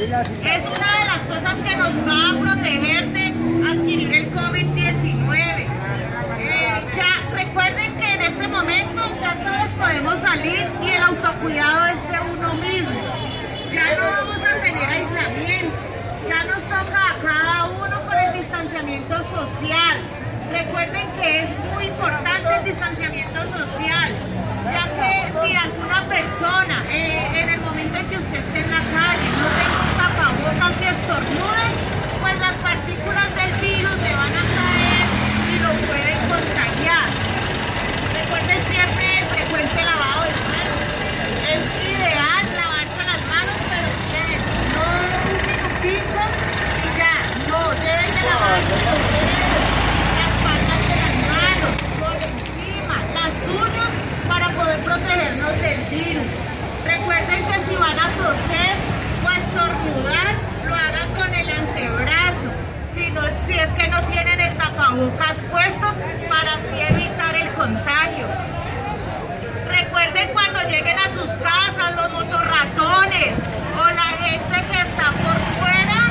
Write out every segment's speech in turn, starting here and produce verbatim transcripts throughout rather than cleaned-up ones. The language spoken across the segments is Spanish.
Es una de las cosas que nos va a proteger de adquirir el COVID diecinueve. Eh, ya recuerden que en este momento ya todos podemos salir y el autocuidado es de uno mismo. Ya no vamos a tener aislamiento, ya nos toca a cada uno con el distanciamiento social. Recuerden que es muy importante el distanciamiento social, ya que si alguna persona eh, en el momento en que usted esté en la calle no tenga un tapabocas y estornude, pues las partículas del virus le van a caer y lo pueden contagiar. Recuerden siempre el frecuente lavado de manos. Es ideal lavarse las manos, pero bien, no un minutito y ya, no, deben de lavarse los dedos, las palmas de las manos, por encima, las uñas, para poder protegernos del virus. Recuerden que si van a toser o a estornudar, lo hagan con el antebrazo, si, no, si es que no tienen el tapabocas puesto, para así evitar el contagio. Recuerden cuando lleguen a sus casas los motorratones o la gente que está por fuera.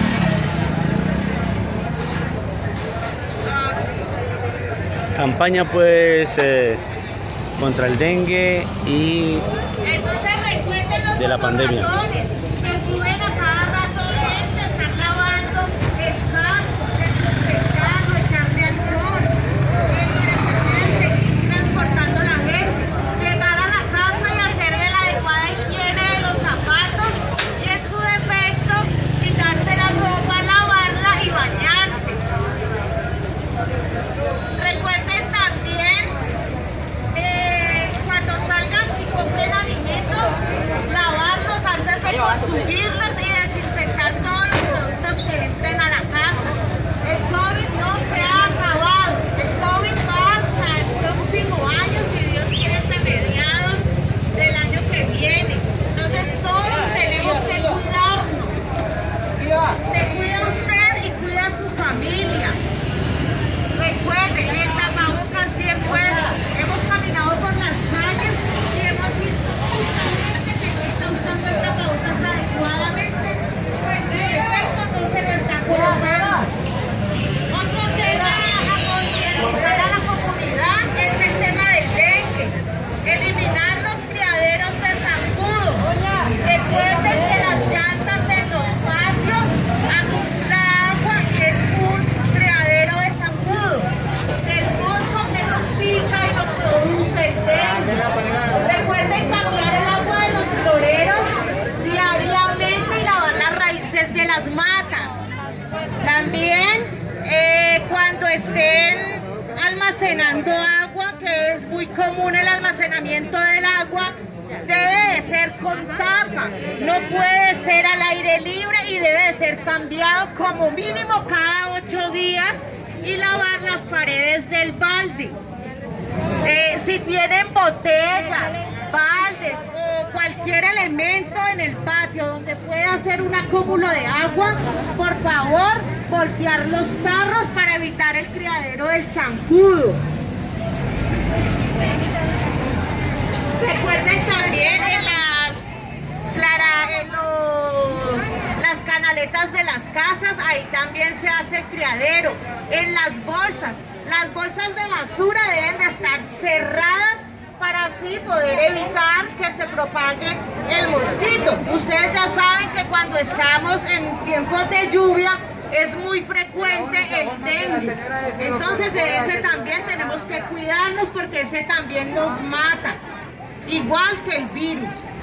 Campaña pues eh, contra el dengue y Entonces recuerden los de la pandemia. motorratones que suben a cada rato gente, están lavando el casco, desinfectarlo, echarle alcohol, eh, para que puedan seguir transportando a la gente. Llegar a la casa y hacerle la adecuada higiene de los zapatos y en su defecto quitarse la ropa, lavarla y bañarse. Recuerden también eh, cuando salgan y compren alimentos, lavarlos antes de consumirlos y desinfectar todos los productos que entren a la casa. El COVID no se ha acabado, el COVID va hasta el próximo año, si Dios quiere, hasta mediados del año que viene. Entonces todos tenemos que cuidarnos. Se cuida usted y cuida a su familia. Recuerden, el tapabocas bien puesto. Hemos caminado por las calles y hemos visto mucha gente que no está usando el tapabocas adecuadamente, pues en efecto no se lo está colocando. Otro tema a considerar a la comunidad es el tema del dengue. Eliminar los criaderos de zancudo. Recuerden que las llantas en los patios acumulan agua y es un criadero de zancudo. El mosco que nos pica y nos produce el dengue. Recuerden cambiar el agua de los floreros diariamente y lavar las raíces de las matas. También eh, cuando estén almacenando agua, que es muy común el almacenamiento del agua, debe de ser con tapa, no puede ser al aire libre y debe de ser cambiado como mínimo cada ocho días y lavar las paredes del balde. Eh, si tienen botellas, baldes o cualquier elemento en el patio donde pueda hacer un acúmulo de agua, por favor, voltear los tarros para evitar el criadero del zancudo. Recuerden también en las, clara, en los, las canaletas de las casas, ahí también se hace el criadero. En las bolsas, las bolsas de basura deben de estar cerradas para así poder evitar que se propague el mosquito. Ustedes ya saben que cuando estamos en tiempos de lluvia es muy frecuente el dengue. Entonces de ese también tenemos que cuidarnos porque ese también nos mata, igual que el virus.